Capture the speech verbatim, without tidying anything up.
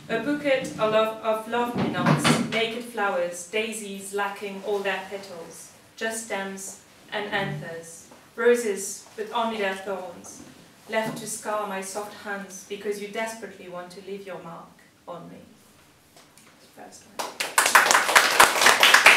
A bouquet of love, of love-me-nots, naked flowers, daisies lacking all their petals, just stems and anthers, roses with only their thorns, left to scar my soft hands because you desperately want to leave your mark on me. First one.